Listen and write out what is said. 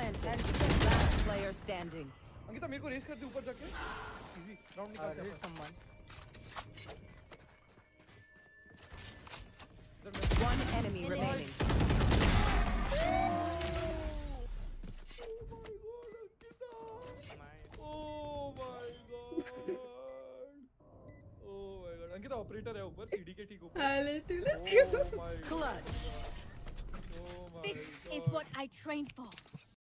planted. Last player standing. Ankita मेरे को race कर दे ऊपर जाके इजी राउंड निकाल दे someone. One enemy remaining. Oh my god. Oh my god. Ankita operator है ऊपर सीडी के ठीक ऊपर. Oh my god. Clutch. Oh my This god. is what I trained for.